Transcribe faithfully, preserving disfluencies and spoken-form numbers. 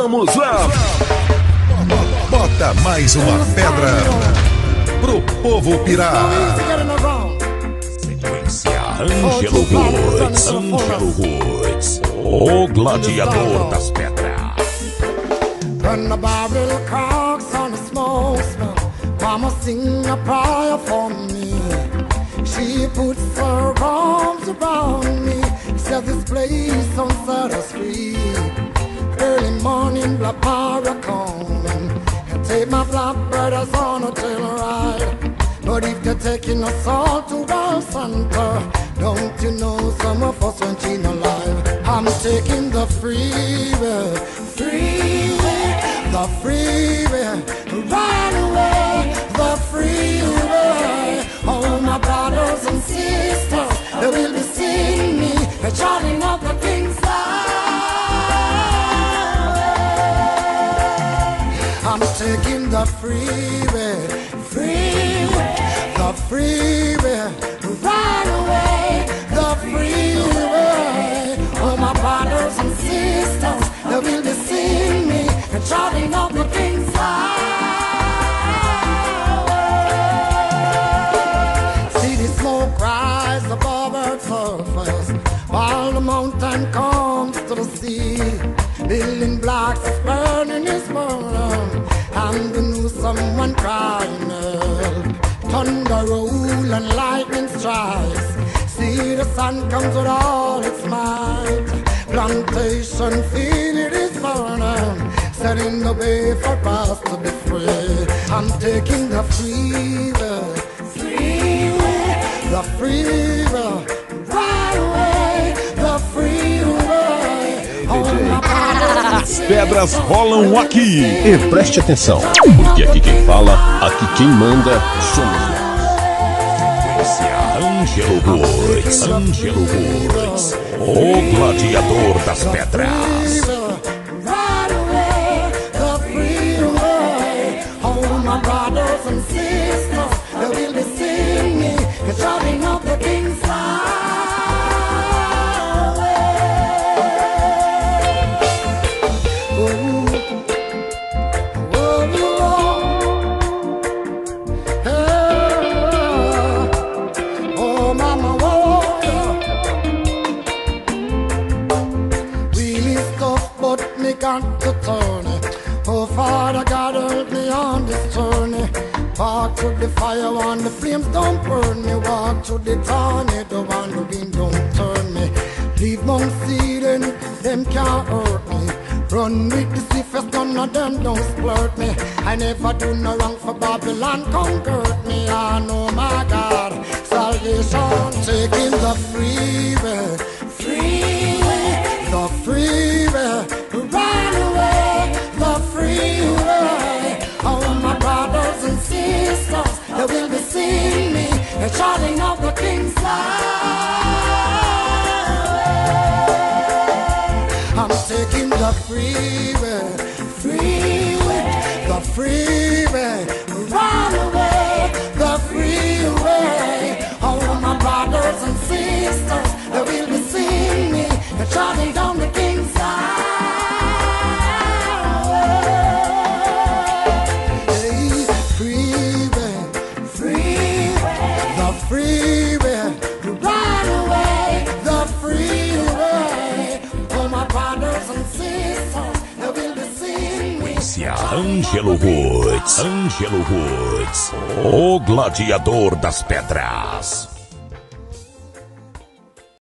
Vamos lá! Bota mais uma pedra pro povo pirar. Sequência Ângelo Woods, Ângelo Woods, o gladiador das pedras. When the barrel cracks on the smoke smell, Mama sing a prayer for me. She puts her arms around me, says this place don't set us free. Early morning, black para coming, and take my blackbirds on a tail ride. But if they're taking us all to our center, don't you know some of us ain't seen alive? I'm taking the freeway, freeway, the freeway, right away, the freeway. Oh, my brothers and sisters, they will be seeing me, charting up the King's I'm taking the freeway, freeway, the freeway, right away, the freeway. Oh, my brothers and sisters, they will be seeing me, charting up the King's highway. See the smoke rise above Earth's surface, while the mountain comes to the sea. Building blocks is burning, is burning, and we knew someone crying help. Thunder roll and lightning strikes. See the sun comes with all its might. Plantation feel it is burning, setting the way for us to be free. I'm taking the freeway, freeway, the freeway, right away, the freeway. Oh, my As pedras rolam aqui. E preste atenção, porque aqui quem fala, aqui quem manda, somos nós. Ângelo Woods, Ângelo Woods, o gladiador das pedras. Right away, the freeway. Oh, my brothers and sisters, they will be seeing me, shouting up the King's got to turn it. Oh, Father God, help me on this journey. Walk through the fire when the flames don't burn me. Walk through the tornado when the wind don't turn me. Leave Mount Sealing, them can't hurt me. Run with the swiftest, none of them don't splurt me. I never do no wrong for Babylon, conquered me. I know my God, salvation taking the freeway, freeway, the freeway. Right away, the freeway. Oh, my brothers and sisters, they will be seeing me, charting up the King's highway. I'm taking the freeway, freeway, the freeway. Right away, the freeway. Oh, my brothers and sisters, they will be seeing me, charting down the King's highway. Freeway, right away, the freeway. Oh, my brothers and sisters, they will be seeing me. Ângelo Woods, Ângelo Woods, o gladiador das pedras.